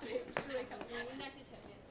对，是会考虑。 应该是前面。